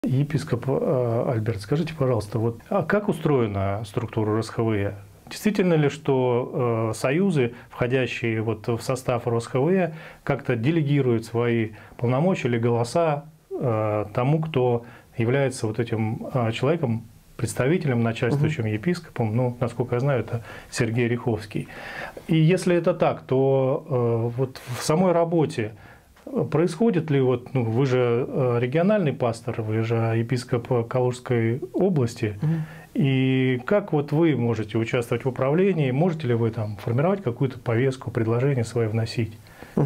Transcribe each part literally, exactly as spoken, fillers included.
Епископ Альберт, скажите, пожалуйста, вот, а как устроена структура РосХВЕ? Действительно ли, что э, союзы, входящие вот в состав РосХВЕ, как-то делегируют свои полномочия или голоса э, тому, кто является вот этим э, человеком, представителем, начальствующим угу. епископом, ну, насколько я знаю, это Сергей Риховский. И если это так, то э, вот в самой работе происходит ли, вот, ну, вы же региональный пастор, вы же епископ Калужской области, угу. и как вот вы можете участвовать в управлении, можете ли вы там формировать какую-то повестку, предложение свои вносить? Угу.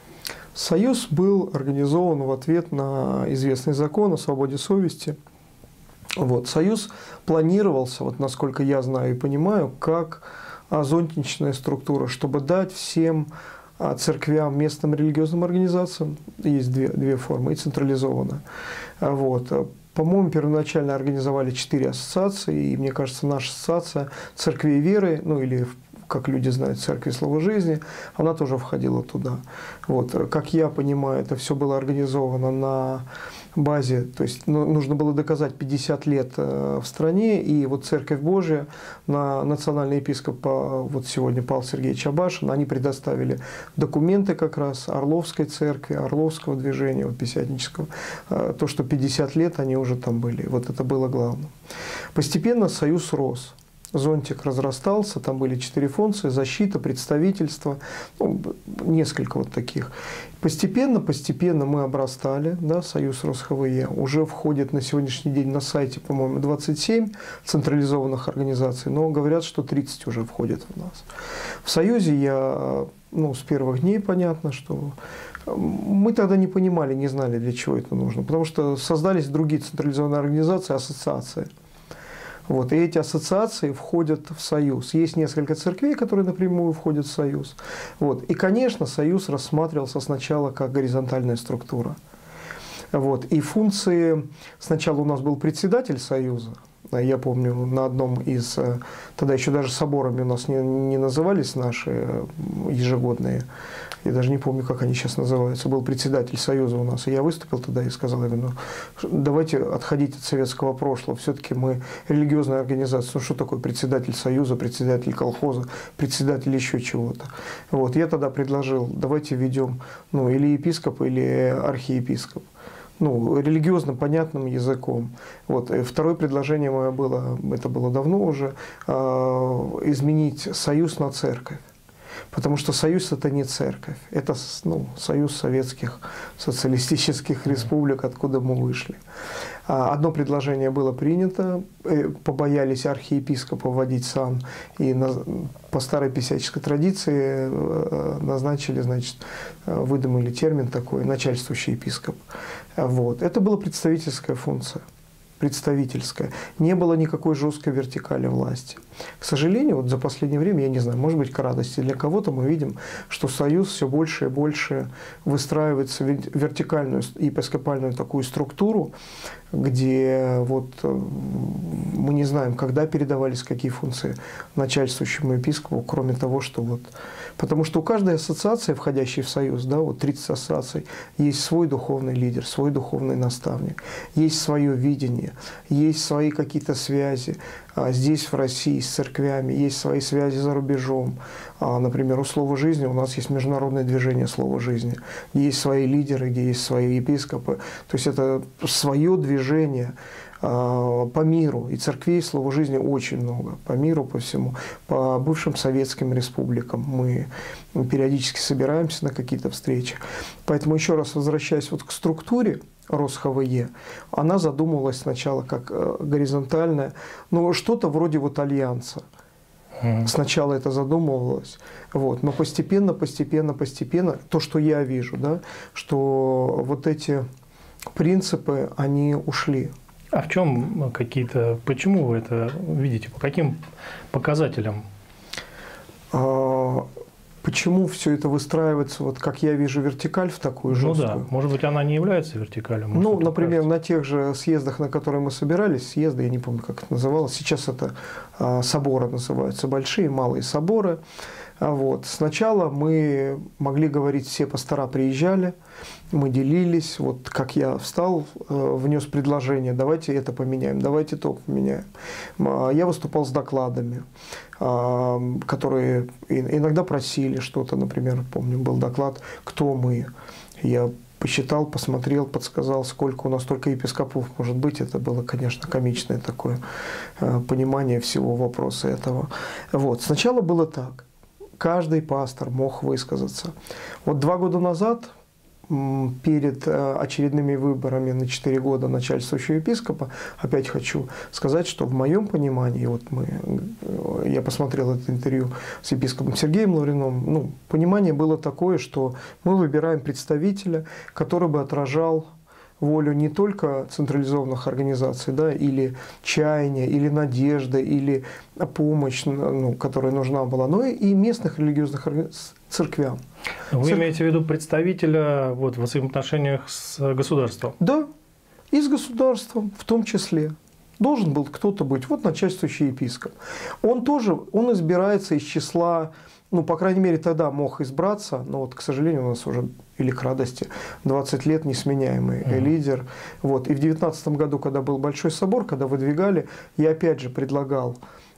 Союз был организован в ответ на известный закон о свободе совести. Вот. Союз планировался, вот, насколько я знаю и понимаю, как зонтичная структура, чтобы дать всем церквям, местным религиозным организациям, есть две, две формы, и централизованно. Вот. По-моему, первоначально организовали четыре ассоциации, и мне кажется, наша ассоциация церкви веры, ну или, как люди знают, церкви слова жизни, она тоже входила туда. Вот. Как я понимаю, это все было организовано на базе, то есть нужно было доказать пятьдесят лет в стране, и вот Церковь Божия, на национальный епископ, вот сегодня Павел Сергеевич Абашин, они предоставили документы как раз Орловской церкви, Орловского движения, вот, пятидесятнического, то, что пятьдесят лет они уже там были, вот это было главное. Постепенно союз рос. Зонтик разрастался, там были четыре функции: защита, представительство, ну, несколько вот таких. Постепенно, постепенно мы обрастали, да, союз РосХВЕ. Уже входит на сегодняшний день на сайте, по-моему, двадцать семь централизованных организаций, но говорят, что тридцать уже входит в нас. В союзе я, ну, с первых дней понятно, что мы тогда не понимали, не знали, для чего это нужно, потому что создались другие централизованные организации, ассоциации. Вот, и эти ассоциации входят в союз. Есть несколько церквей, которые напрямую входят в союз. Вот. И, конечно, союз рассматривался сначала как горизонтальная структура. Вот. И функции... Сначала у нас был председатель союза. Я помню, на одном из... Тогда еще даже соборами у нас не, не назывались наши ежегодные. Я даже не помню, как они сейчас называются. Был председатель союза у нас. И я выступил тогда и сказал, я говорю, ну, давайте отходить от советского прошлого. Все-таки мы религиозная организация. Ну, что такое председатель союза, председатель колхоза, председатель еще чего-то. Вот. Я тогда предложил, давайте введем, ну, или епископ, или архиепископ. Ну, религиозно понятным языком. Вот. И второе предложение мое было, это было давно уже, э, изменить союз на церковь. Потому что союз – это не церковь, это, ну, союз советских социалистических республик, откуда мы вышли. Одно предложение было принято, побоялись архиепископа вводить сан, и на, по старой писяческой традиции назначили, значит, выдумали термин такой – начальствующий епископ. Вот. Это была представительская функция. Представительская. Не было никакой жесткой вертикали власти. К сожалению, вот за последнее время, я не знаю, может быть, к радости для кого-то, мы видим, что союз все больше и больше выстраивается в вертикальную епископальную такую структуру, где вот мы не знаем, когда передавались какие функции начальствующему епископу, кроме того, что вот... Потому что у каждой ассоциации, входящей в союз, да, вот тридцать ассоциаций, есть свой духовный лидер, свой духовный наставник, есть свое видение, есть свои какие-то связи. А здесь, в России, с церквями, есть свои связи за рубежом. А, например, у Слова жизни у нас есть международное движение Слова жизни, где есть свои лидеры, где есть свои епископы. То есть это свое движение по миру, и церквей Слова жизни очень много, по миру, по всему, по бывшим советским республикам мы периодически собираемся на какие-то встречи. Поэтому, еще раз возвращаясь вот к структуре РосХВЕ, она задумывалась сначала как горизонтальная, но что-то вроде вот альянса. Сначала это задумывалось, вот, но постепенно, постепенно, постепенно, то, что я вижу, да, что вот эти принципы, они ушли. А в чем какие-то, почему вы это видите, по каким показателям? А, почему все это выстраивается, вот как я вижу, вертикаль в такую жесткую? Ну да, может быть, она не является вертикалью? Ну, например, кажется, на тех же съездах, на которые мы собирались, съезды, я не помню, как это называлось, сейчас это а, соборы называются, большие, малые соборы. Вот. Сначала мы могли говорить, все пастора приезжали, мы делились. Вот как я встал, внес предложение, давайте это поменяем, давайте то поменяем. Я выступал с докладами, которые иногда просили что-то. Например, помню, был доклад «Кто мы?». Я посчитал, посмотрел, подсказал, сколько у нас только епископов может быть. Это было, конечно, комичное такое понимание всего вопроса этого. Вот. Сначала было так. Каждый пастор мог высказаться. Вот два года назад, перед очередными выборами на четыре года начальствующего епископа, опять хочу сказать, что в моем понимании, вот мы, я посмотрел это интервью с епископом Сергеем Лаврином, ну, понимание было такое, что мы выбираем представителя, который бы отражал волю не только централизованных организаций, да, или чаяния, или надежды, или помощь, ну, которая нужна была, но и местных религиозных церквям. Вы Церкв... имеете в виду представителя вот, в взаимоотношениях с государством? Да, и с государством в том числе. Должен был кто-то быть, вот начальствующий епископ. Он тоже, он избирается из числа, ну, по крайней мере, тогда мог избраться, но вот, к сожалению, у нас уже, или к радости, двадцать лет несменяемый mm-hmm. лидер. Вот. И в девятнадцатом году, когда был Большой собор, когда выдвигали, я опять же предлагал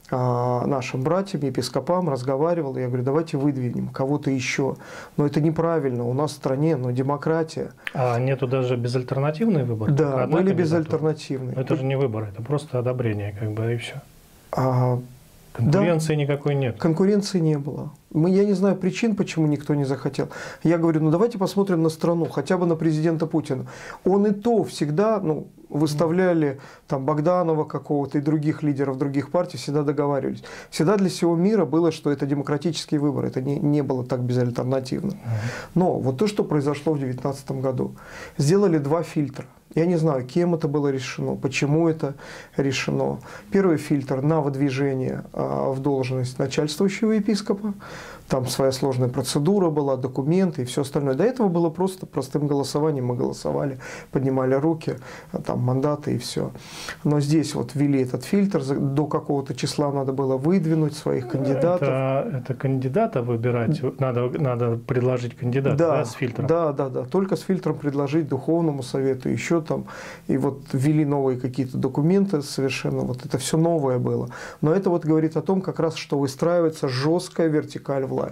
а, нашим братьям, епископам, разговаривал, я говорю, давайте выдвинем кого-то еще. Но это неправильно, у нас в стране, но демократия. А нету даже безальтернативный выбор? Да, были безальтернативные. Это же не выбор, это просто одобрение, как бы, и все. А, Конкуренции да, никакой нет. Конкуренции не было. Мы, я не знаю причин, почему никто не захотел. Я говорю, ну давайте посмотрим на страну, хотя бы на президента Путина. Он и то всегда, ну, выставляли там Богданова какого-то и других лидеров других партий, всегда договаривались. Всегда для всего мира было, что это демократический выбор, это не, не было так безальтернативно. Но вот то, что произошло в две тысячи девятнадцатом году, сделали два фильтра. Я не знаю, кем это было решено, почему это решено. Первый фильтр на выдвижение в должность начальствующего епископа. Там своя сложная процедура была, документы и все остальное. До этого было просто простым голосованием. Мы голосовали, поднимали руки, там мандаты и все. Но здесь вот ввели этот фильтр. До какого-то числа надо было выдвинуть своих кандидатов. Это, это кандидата выбирать? Надо, надо предложить кандидата, да, да, с фильтром? Да, да, да. Только с фильтром предложить духовному совету, еще там. И вот ввели новые какие-то документы совершенно. Вот это все новое было. Но это вот говорит о том, как раз, что выстраивается жесткая вертикаль власти.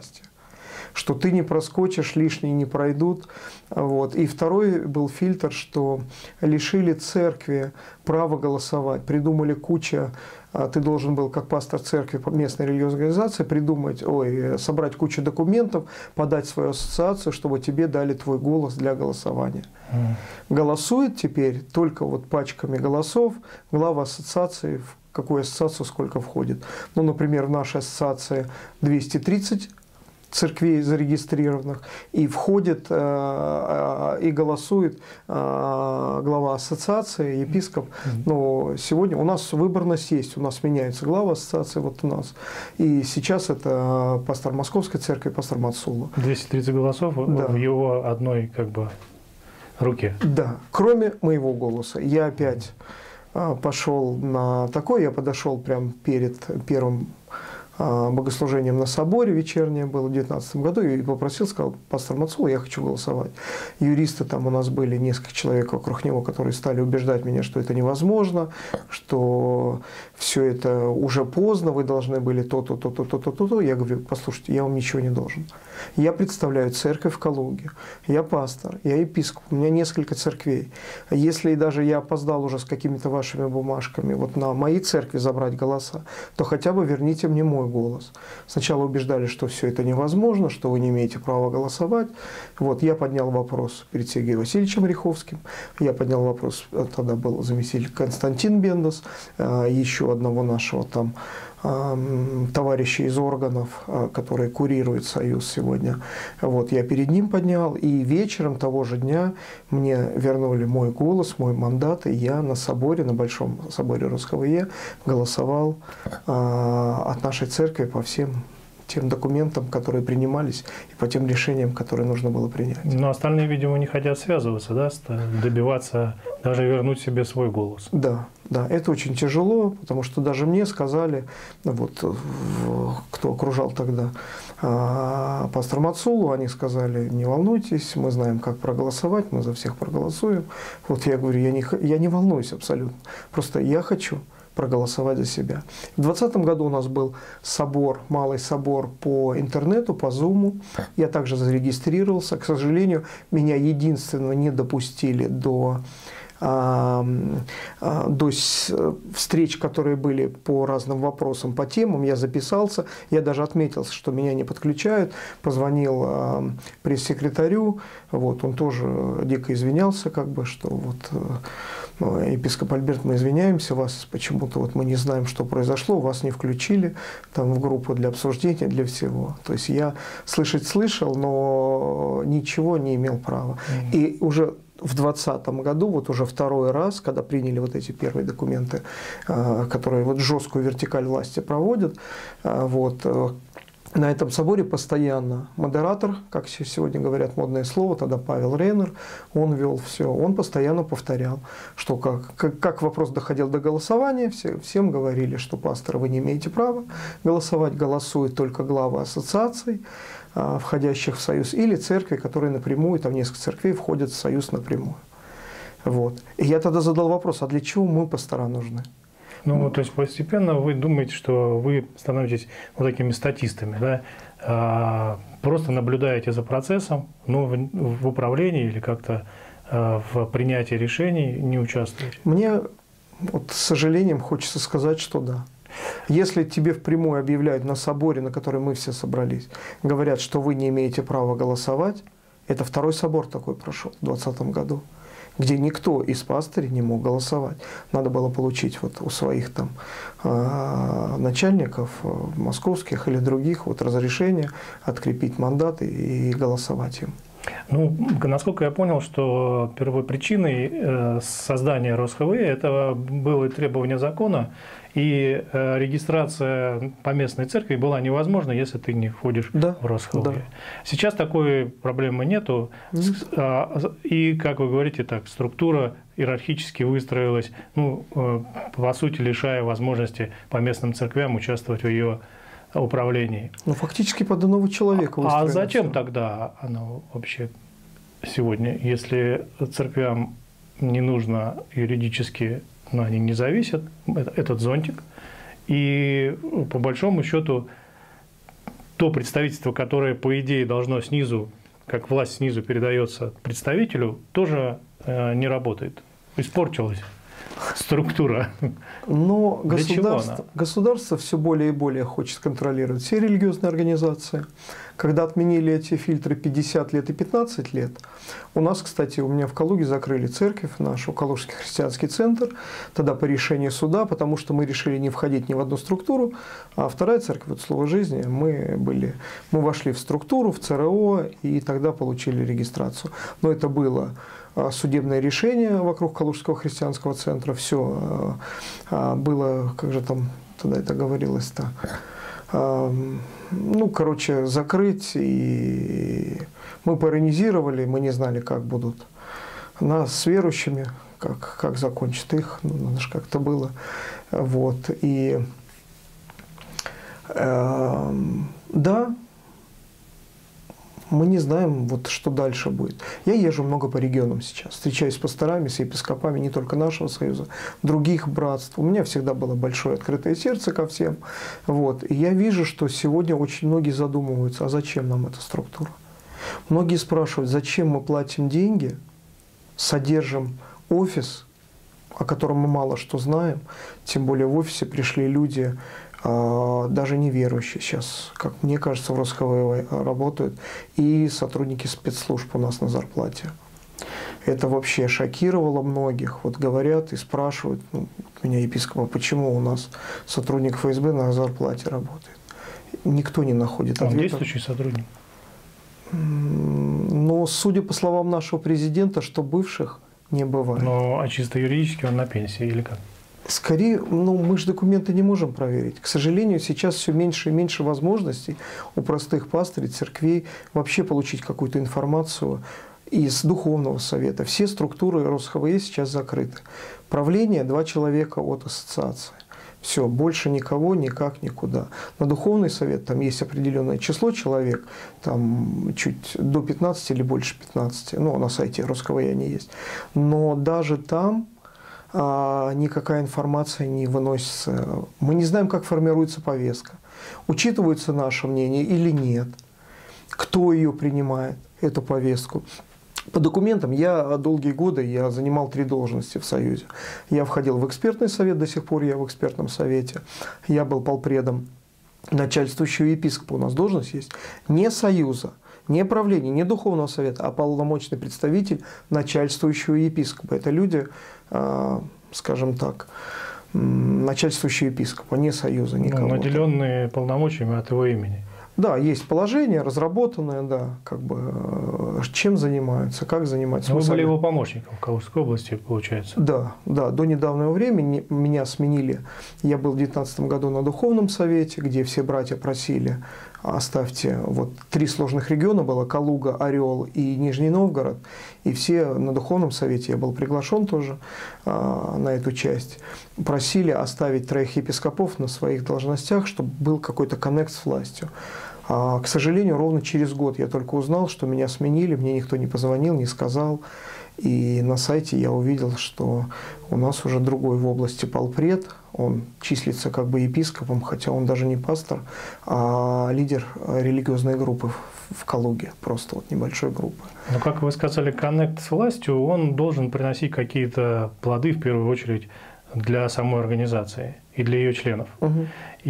Что ты не проскочишь, лишние не пройдут. Вот. И второй был фильтр, что лишили церкви права голосовать. Придумали куча, ты должен был, как пастор церкви, местной религиозной организации, придумать, ой, собрать кучу документов, подать свою ассоциацию, чтобы тебе дали твой голос для голосования. Mm. Голосует теперь только вот пачками голосов глава ассоциации, в какую ассоциацию сколько входит. Ну, например, в нашей ассоциации двести тридцать церквей зарегистрированных, и входит э, э, и голосует э, глава ассоциации, епископ. Но сегодня у нас выборность есть, у нас меняется глава ассоциации, вот у нас. И сейчас это пастор Московской церкви, пастор Мацула. двести тридцать голосов, да, в его одной как бы руке. Да, кроме моего голоса. Я опять э, пошел на такой, я подошел прямо перед первым богослужением на соборе вечернее было в две тысячи девятнадцатом году и попросил, сказал, пастор Мацула, я хочу голосовать. Юристы там у нас были, несколько человек вокруг него, которые стали убеждать меня, что это невозможно, что все это уже поздно, вы должны были то-то, то-то, то-то, то-то. Я говорю, послушайте, я вам ничего не должен. Я представляю церковь в Калуге, я пастор, я епископ, у меня несколько церквей. Если даже я опоздал уже с какими-то вашими бумажками вот на моей церкви забрать голоса, то хотя бы верните мне мой голос. Сначала убеждали, что все это невозможно, что вы не имеете права голосовать. Вот, я поднял вопрос перед Сергеем Васильевичем Риховским, я поднял вопрос, тогда был заместитель Константин Бендас, еще одного нашего там товарища из органов, которые курируют Союз сегодня. Вот, я перед ним поднял, и вечером того же дня мне вернули мой голос, мой мандат, и я на соборе, на Большом соборе РусХВЕ голосовал а, от нашей церкви по всем тем документам, которые принимались, и по тем решениям, которые нужно было принять. Но остальные, видимо, не хотят связываться, да, добиваться Даже вернуть себе свой голос. Да, да, это очень тяжело, потому что даже мне сказали, вот, кто окружал тогда пастора Мацулу, они сказали: не волнуйтесь, мы знаем, как проголосовать, мы за всех проголосуем. Вот я говорю, я не, я не волнуюсь абсолютно, просто я хочу проголосовать за себя. В двадцатом году у нас был собор, малый собор по интернету, по Зуму. Я также зарегистрировался. К сожалению, меня единственно не допустили до, а, а, до встреч, которые были по разным вопросам, по темам. Я записался, я даже отметился, что меня не подключают. Позвонил а, пресс-секретарю, вот, он тоже дико извинялся, как бы, что вот... Епископ Альберт, мы извиняемся, вас почему-то вот мы не знаем, что произошло, вас не включили там в группу для обсуждения, для всего. То есть я слышать слышал, но ничего не имел права. Mm-hmm. И уже в двадцатом году, вот уже второй раз, когда приняли вот эти первые документы, которые вот жесткую вертикаль власти проводят, вот, на этом соборе постоянно модератор, как сегодня говорят модное слово, тогда Павел Рейнер, он вел все, он постоянно повторял, что как, как, как вопрос доходил до голосования, все, всем говорили, что пасторы, вы не имеете права голосовать, голосуют только главы ассоциаций, входящих в союз, или церкви, которые напрямую, там несколько церквей входят в союз напрямую. Вот. И я тогда задал вопрос, а для чего мы, пастора, нужны? Ну, то есть постепенно вы думаете, что вы становитесь вот такими статистами, да? А, просто наблюдаете за процессом, но в, в управлении или как-то а, в принятии решений не участвуете? Мне, вот, с сожалением, хочется сказать, что да. Если тебе впрямую объявляют на соборе, на который мы все собрались, говорят, что вы не имеете права голосовать, это второй собор такой прошел в двадцатом году, где никто из пастырей не мог голосовать. Надо было получить вот у своих там э, начальников э, московских или других вот разрешение открепить мандаты и голосовать им. Ну, насколько я понял, что первопричиной э, создания РосХВ это было требование закона, и э, регистрация поместной церкви была невозможна, если ты не входишь да, в РосХВ. Да. Сейчас такой проблемы нету. Нет. И, как вы говорите, так, структура иерархически выстроилась, ну, э, по сути, лишая возможности поместным церквям участвовать в ее управлении. Ну, фактически под одного человека. А зачем все тогда оно вообще сегодня, если церквям не нужно юридически, но они не зависят, этот зонтик, и по большому счету то представительство, которое по идее должно снизу, как власть снизу передается представителю, тоже не работает, испортилось. Структура. Но государство, государство все более и более хочет контролировать все религиозные организации. Когда отменили эти фильтры пятьдесят лет и пятнадцать лет, у нас, кстати, у меня в Калуге закрыли церковь, наш Калужский христианский центр, тогда по решению суда, потому что мы решили не входить ни в одну структуру, а вторая церковь, вот Слово жизни, мы, были, мы вошли в структуру, в ЦРО, и тогда получили регистрацию. Но это было судебное решение вокруг Калужского христианского центра, все было, как же там тогда это говорилось-то, ну, короче, закрыть, и мы паронизировали, мы не знали, как будут нас с верующими, как, как закончат их, ну, надо же как-то было, вот, и э, да, мы не знаем, вот, что дальше будет. Я езжу много по регионам сейчас, встречаюсь с пасторами, с епископами не только нашего союза, других братств. У меня всегда было большое открытое сердце ко всем. Вот. И я вижу, что сегодня очень многие задумываются, а зачем нам эта структура? Многие спрашивают, зачем мы платим деньги, содержим офис, о котором мы мало что знаем, тем более в офисе пришли люди, даже неверующие сейчас, как мне кажется, в РосХВ работают, и сотрудники спецслужб у нас на зарплате. Это вообще шокировало многих. Вот говорят и спрашивают ну, меня епископа, почему у нас сотрудник ФСБ на зарплате работает. Никто не находит ответа. Он действующий сотрудник? Но, судя по словам нашего президента, что бывших не бывает. Ну, а чисто юридически он на пенсии или как? Скорее, ну, мы же документы не можем проверить. К сожалению, сейчас все меньше и меньше возможностей у простых пастырей, церквей вообще получить какую-то информацию из Духовного совета. Все структуры РосХВЕ сейчас закрыты. Правление – два человека от ассоциации. Все, больше никого, никак, никуда. На Духовный совет там есть определенное число человек, там чуть до пятнадцати или больше пятнадцати, ну, на сайте РосХВЕ они есть. Но даже там а, никакая информация не выносится. Мы не знаем, как формируется повестка. Учитывается наше мнение или нет. Кто ее принимает, эту повестку. По документам я долгие годы я занимал три должности в Союзе. Я входил в экспертный совет, до сих пор я в экспертном совете. Я был полпредом начальствующего епископа. У нас должность есть не Союза, не правления, не Духовного совета, а полномочный представитель начальствующего епископа. Это люди, скажем так, начальствующего епископа, не Союза, никого. Ну, наделенные полномочиями от его имени. Да, есть положение, разработанное, да, как бы, чем занимаются, как занимаются. Вы были его помощником в Калужской области, получается? Да, да, до недавнего времени меня сменили. Я был в две тысячи девятнадцатом году на Духовном совете, где все братья просили, оставьте, вот три сложных региона было, Калуга, Орел и Нижний Новгород, и все на Духовном совете, я был приглашен тоже а, на эту часть, просили оставить троих епископов на своих должностях, чтобы был какой-то коннект с властью. А, к сожалению, ровно через год я только узнал, что меня сменили, мне никто не позвонил, не сказал. И на сайте я увидел, что у нас уже другой в области полпред, он числится как бы епископом, хотя он даже не пастор, а лидер религиозной группы в Калуге, просто вот небольшой группы. Но, как вы сказали, коннект с властью, он должен приносить какие-то плоды, в первую очередь, для самой организации и для ее членов. Угу.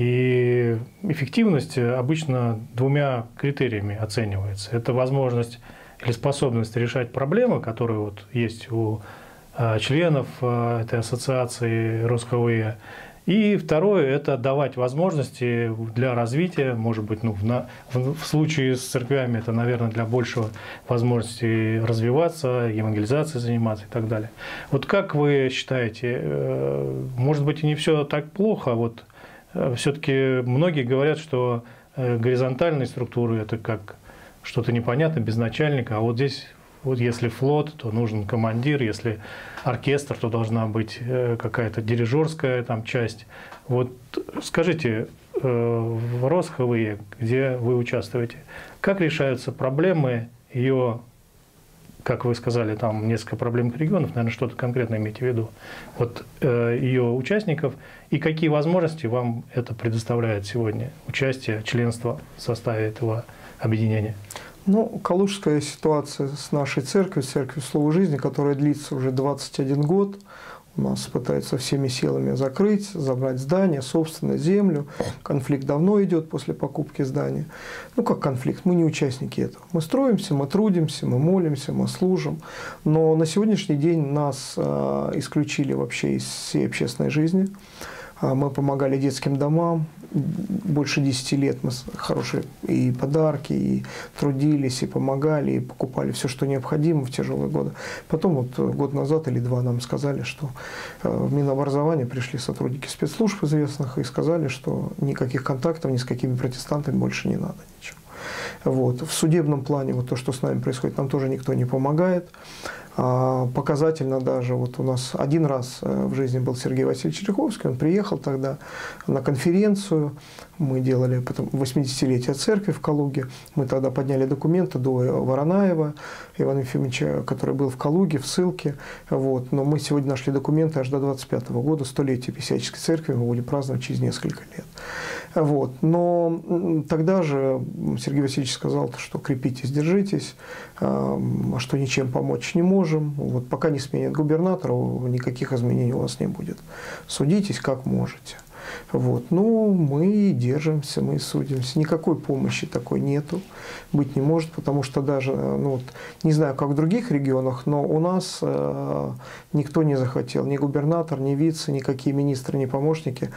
И эффективность обычно двумя критериями оценивается. Это возможность или способность решать проблемы, которые вот есть у а, членов а, этой ассоциации РосХВЕ. И второе – это давать возможности для развития, может быть, ну, в, на, в, в случае с церквями это, наверное, для большего возможности развиваться, евангелизацией заниматься и так далее. Вот как вы считаете, э, может быть, и не все так плохо, вот э, все-таки многие говорят, что э, горизонтальные структуры – это как что-то непонятное, без начальника, а вот здесь, вот если флот, то нужен командир, если оркестр, то должна быть какая-то дирижерская там часть. Вот скажите, в РосХВЕ, где вы участвуете, как решаются проблемы ее, как вы сказали, там несколько проблемных регионов, наверное, что-то конкретно имеете в виду, вот ее участников, и какие возможности вам это предоставляет сегодня, участие, членство в составе этого объединения? Ну, калужская ситуация с нашей церковью, церковью Слова Жизни, которая длится уже двадцать один год, у нас пытаются всеми силами закрыть, забрать здание, собственную землю. Конфликт давно идет после покупки здания. Ну, как конфликт? Мы не участники этого. Мы строимся, мы трудимся, мы молимся, мы служим. Но на сегодняшний день нас э, исключили вообще из всей общественной жизни. Мы помогали детским домам, больше десяти лет мы хорошие и подарки, и трудились, и помогали, и покупали все, что необходимо в тяжелые годы. Потом вот год назад или два нам сказали, что в Минобразование пришли сотрудники спецслужб известных и сказали, что никаких контактов ни с какими протестантами больше не надо ничего. Вот. В судебном плане вот то, что с нами происходит, нам тоже никто не помогает. Показательно даже, вот у нас один раз в жизни был Сергей Васильевич Череховский, он приехал тогда на конференцию, мы делали восьмидесятилетие церкви в Калуге, мы тогда подняли документы до Воронаева Ивана Ефимовича, который был в Калуге, в ссылке, вот. Но мы сегодня нашли документы аж до двадцать пятого года, столетие Писяческой церкви, мы будем праздновать через несколько лет. Вот. Но тогда же Сергей Васильевич сказал, что крепитесь, держитесь, а что ничем помочь не можем. Вот пока не сменят губернатора, никаких изменений у вас не будет. Судитесь как можете. Вот. Ну, мы держимся, мы судимся. Никакой помощи такой нету, быть не может, потому что даже, ну, вот, не знаю, как в других регионах, но у нас э, никто не захотел, ни губернатор, ни вице, никакие министры, ни помощники,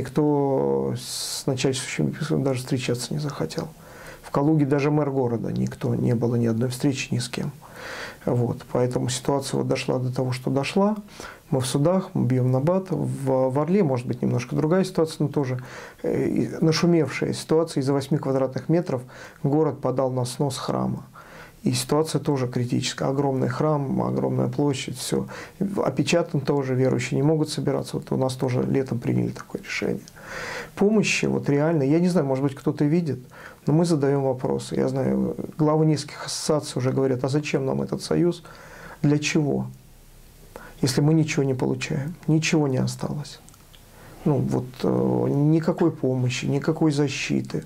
никто с начальствующим епископом даже встречаться не захотел. В Калуге даже мэр города никто, не было ни одной встречи ни с кем. Вот. Поэтому ситуация вот дошла до того, что дошла. Мы в судах, мы бьем на бат. В, в Орле, может быть, немножко другая ситуация, но тоже э, нашумевшая ситуация. Из-за восьми квадратных метров город подал на снос храма. И ситуация тоже критическая. Огромный храм, огромная площадь, все. Опечатан тоже, верующие не могут собираться. Вот у нас тоже летом приняли такое решение. Помощи, вот реально, я не знаю, может быть, кто-то видит, но мы задаем вопросы. Я знаю, главы нескольких ассоциаций уже говорят, а зачем нам этот союз? Для чего? Если мы ничего не получаем, ничего не осталось. Ну, вот э, никакой помощи, никакой защиты.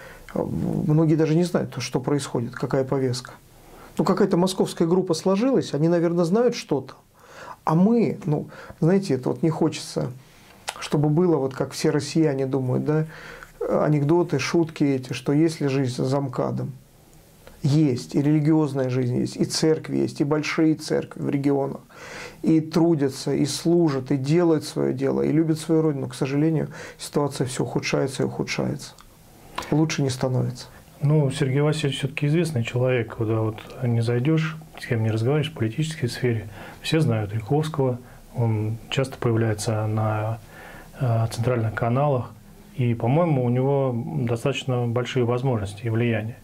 Многие даже не знают, что происходит, какая повестка. Ну, какая-то московская группа сложилась, они, наверное, знают что-то. А мы, ну, знаете, это вот не хочется, чтобы было, вот как все россияне думают, да, анекдоты, шутки эти, что есть ли жизнь за МКАДом. Есть, и религиозная жизнь есть, и церкви есть, и большие церкви в регионах. И трудятся, и служат, и делают свое дело, и любят свою родину. Но, к сожалению, ситуация все ухудшается и ухудшается. Лучше не становится. Ну, Сергей Васильевич все-таки известный человек, куда вот не зайдешь, с кем не разговариваешь в политической сфере. Все знают Ряховского, он часто появляется на э, центральных каналах, и, по-моему, у него достаточно большие возможности и влияние.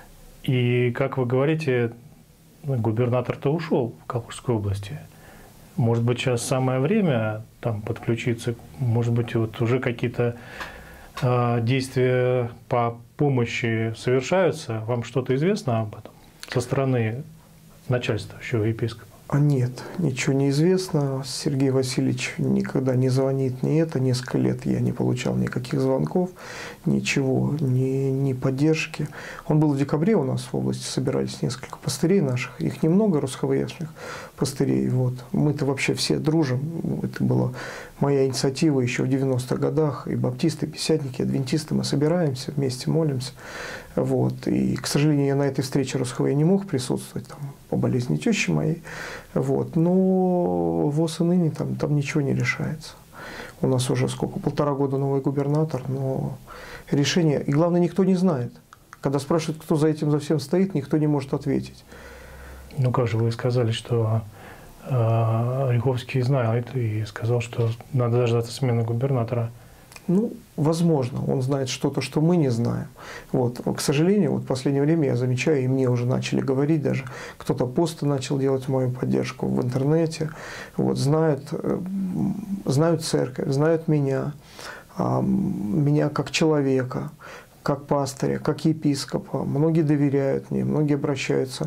И, как вы говорите, губернатор-то ушел в Калужской области. Может быть, сейчас самое время там подключиться, может быть, вот уже какие-то э, действия по помощи совершаются? Вам что-то известно об этом со стороны начальствующего епископа? А нет, ничего не известно. Сергей Васильевич никогда не звонит, ни это. Несколько лет я не получал никаких звонков, ничего, ни, ни поддержки. Он был в декабре у нас в области, собирались несколько пастырей наших. Их немного, русховояшных пастырей. Вот. Мы-то вообще все дружим. Это была моя инициатива еще в девяностых годах. И баптисты, и пятидесятники, и адвентисты. Мы собираемся, вместе молимся. Вот. И, к сожалению, я на этой встрече Русховой не мог присутствовать там, по болезни тещи моей. Вот. Но ВОС и ныне там, там ничего не решается. У нас уже сколько, полтора года новый губернатор, но решение, и главное, никто не знает. Когда спрашивают, кто за этим за всем стоит, никто не может ответить. Ну как же вы сказали, что э, Ряховский знает и сказал, что надо дождаться смены губернатора. Ну, возможно, он знает что-то, что мы не знаем. Вот. К сожалению, вот в последнее время я замечаю, и мне уже начали говорить даже, кто-то посты начал делать в мою поддержку в интернете, вот, знают, знают церковь, знают меня, меня как человека, как пастыря, как епископа. Многие доверяют мне, многие обращаются,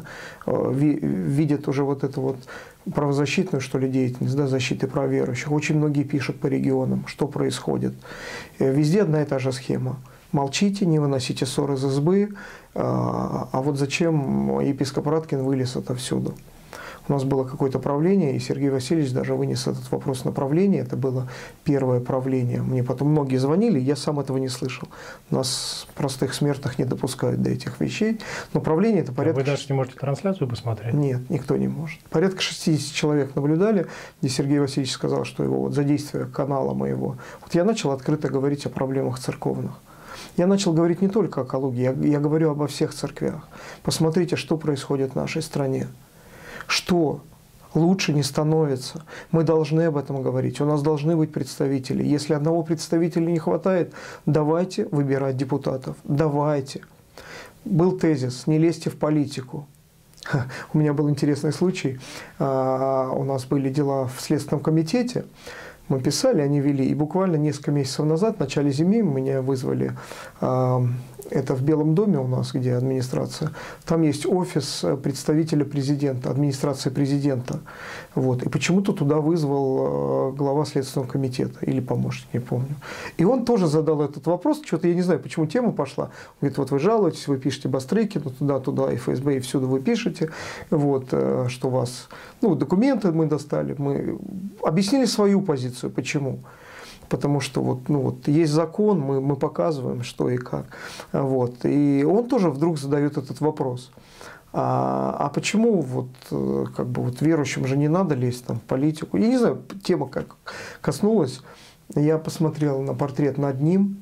видят уже вот это вот правозащитную, что ли, деятельность, да, защиты прав верующих. Очень многие пишут по регионам, что происходит. Везде одна и та же схема. Молчите, не выносите ссор из избы, а вот зачем епископ Раткин вылез отовсюду? У нас было какое-то правление, и Сергей Васильевич даже вынес этот вопрос на правление. Это было первое правление. Мне потом многие звонили, я сам этого не слышал. Нас, простых смертных, не допускают до этих вещей. Но правление – это порядка... Вы даже не можете трансляцию посмотреть? Нет, никто не может. Порядка шестидесяти человек наблюдали, где Сергей Васильевич сказал, что его вот за действие канала моего. Вот я начал открыто говорить о проблемах церковных. Я начал говорить не только о Калуге, я, я говорю обо всех церквях. Посмотрите, что происходит в нашей стране. Что лучше не становится. Мы должны об этом говорить. У нас должны быть представители. Если одного представителя не хватает, давайте выбирать депутатов. Давайте. Был тезис «не лезьте в политику». У меня был интересный случай. У нас были дела в Следственном комитете. Мы писали, они вели. И буквально несколько месяцев назад, в начале зимы, меня вызвали. Это в Белом доме у нас, где администрация. Там есть офис представителя президента, администрации президента. Вот. И почему-то туда вызвал глава Следственного комитета или помощник, не помню. И он тоже задал этот вопрос. Что-то я не знаю, почему тема пошла. Он говорит, вот вы жалуетесь, вы пишете Бастрыкину, туда-туда, и ФСБ, и всюду вы пишете, вот, что вас... Ну, документы мы достали, мы объяснили свою позицию. Почему? Потому что вот, ну вот, есть закон, мы, мы показываем, что и как. Вот. И он тоже вдруг задает этот вопрос. А, а почему вот, как бы, вот верующим же не надо лезть там, в политику? Я не знаю, тема как коснулась. Я посмотрел на портрет над ним.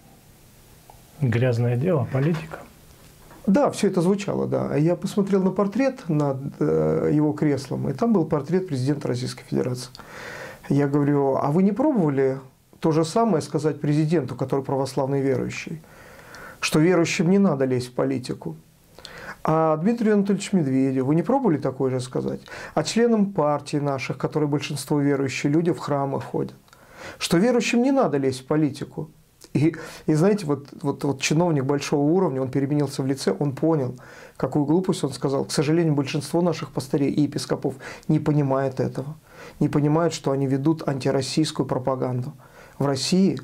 Грязное дело, политика. Да, все это звучало, да. Я посмотрел на портрет над э, его креслом, и там был портрет президента Российской Федерации. Я говорю, а вы не пробовали то же самое сказать президенту, который православный верующий? Что верующим не надо лезть в политику. А Дмитрию Анатольевичу Медведеву вы не пробовали такое же сказать? А членам партии наших, которые большинство верующие люди, в храмы ходят, что верующим не надо лезть в политику. И, и знаете, вот, вот, вот чиновник большого уровня, он переменился в лице, он понял, какую глупость он сказал. К сожалению, большинство наших пастырей и епископов не понимает этого. Не понимают, что они ведут антироссийскую пропаганду. В России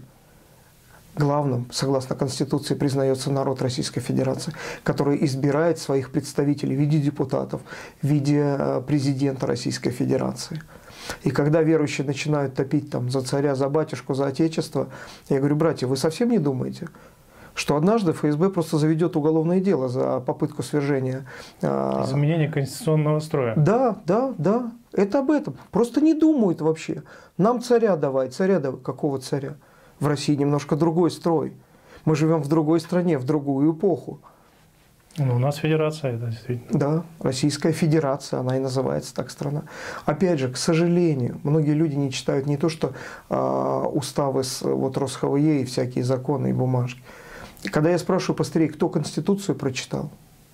главным, согласно Конституции, признается народ Российской Федерации, который избирает своих представителей в виде депутатов, в виде президента Российской Федерации. И когда верующие начинают топить там, за царя, за батюшку, за отечество, я говорю: братья, вы совсем не думаете, что однажды ФСБ просто заведет уголовное дело за попытку свержения? Изменение конституционного строя. Да, да, да. Это об этом. Просто не думают вообще. Нам царя давай, царя давай. Какого царя? В России немножко другой строй. Мы живем в другой стране, в другую эпоху. Ну, у нас федерация, это действительно. Да, Российская Федерация, она и называется так страна. Опять же, к сожалению, многие люди не читают не то, что а, уставы с вот, РосХВЕ и всякие законы и бумажки. Когда я спрашиваю пастырей, кто Конституцию прочитал,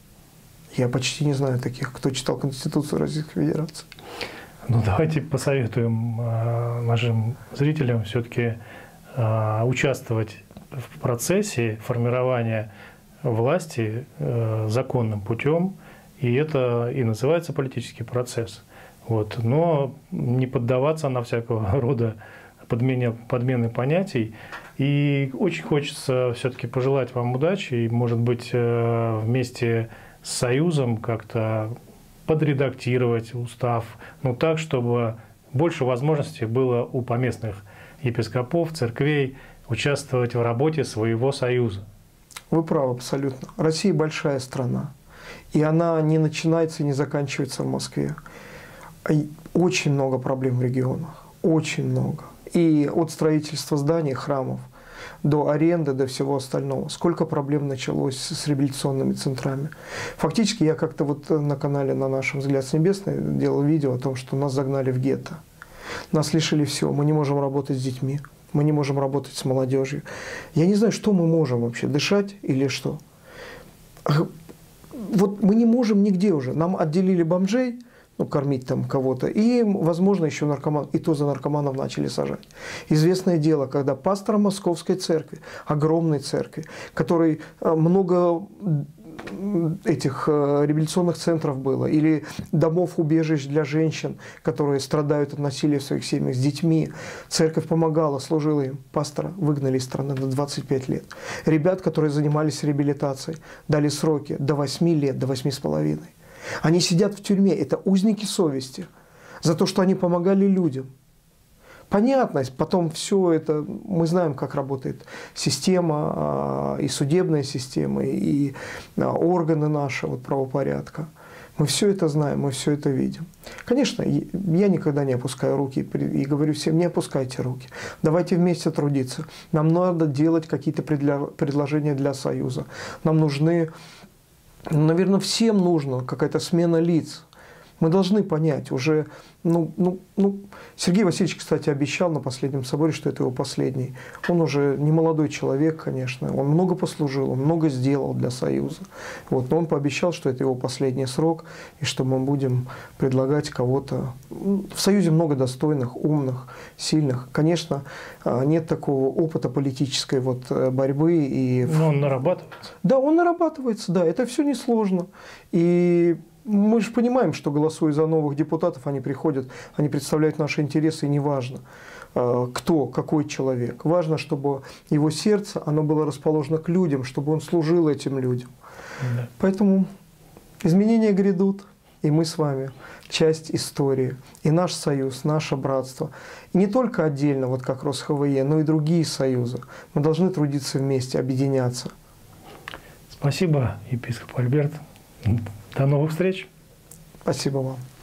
я почти не знаю таких, кто читал Конституцию Российской Федерации. Ну, давайте посоветуем а, нашим зрителям все-таки а, участвовать в процессе формирования власти э, законным путем, и это и называется политический процесс. Вот. Но не поддаваться на всякого рода подмене, подмены понятий. И очень хочется все-таки пожелать вам удачи, и, может быть, э, вместе с Союзом как-то подредактировать устав, ну так, чтобы больше возможностей было у поместных епископов, церквей участвовать в работе своего Союза. Вы правы абсолютно. Россия большая страна, и она не начинается и не заканчивается в Москве. Очень много проблем в регионах, очень много. И от строительства зданий, храмов, до аренды, до всего остального. Сколько проблем началось с реабилитационными центрами. Фактически я как-то вот на канале на нашем «Взгляд с небесной» делал видео о том, что нас загнали в гетто. Нас лишили всего. Мы не можем работать с детьми. Мы не можем работать с молодежью. Я не знаю, что мы можем вообще, дышать или что. Вот мы не можем нигде уже. Нам отделили бомжей, ну, кормить там кого-то, и, возможно, еще наркоман, и то за наркоманов начали сажать. Известное дело, когда пастор Московской церкви, огромной церкви, который много этих реабилитационных центров было, или домов убежищ для женщин, которые страдают от насилия в своих семьях, с детьми. Церковь помогала, служила им. Пастора выгнали из страны на двадцать пять лет. Ребят, которые занимались реабилитацией, дали сроки до восьми лет, до восьми с половиной. Они сидят в тюрьме, это узники совести, за то, что они помогали людям. Понятно, потом все это, мы знаем, как работает система, и судебная система, и органы наши вот, правопорядка. Мы все это знаем, мы все это видим. Конечно, я никогда не опускаю руки и говорю всем: не опускайте руки. Давайте вместе трудиться. Нам надо делать какие-то предложения для Союза. Нам нужны, наверное, всем нужна какая-то смена лиц. Мы должны понять уже, ну, ну, ну, Сергей Васильевич, кстати, обещал на последнем соборе, что это его последний. Он уже не молодой человек, конечно, он много послужил, он много сделал для Союза. Вот, но он пообещал, что это его последний срок, и что мы будем предлагать кого-то. В Союзе много достойных, умных, сильных. Конечно, нет такого опыта политической вот борьбы. И... Но он нарабатывается. Да, он нарабатывается, да, это все несложно. И мы же понимаем, что, голосуя за новых депутатов, они приходят, они представляют наши интересы, и неважно, кто, какой человек. Важно, чтобы его сердце, оно было расположено к людям, чтобы он служил этим людям. Да. Поэтому изменения грядут, и мы с вами часть истории. И наш союз, наше братство. И не только отдельно, вот как РосХВЕ, но и другие союзы. Мы должны трудиться вместе, объединяться. Спасибо, епископ Альберт. До новых встреч. Спасибо вам.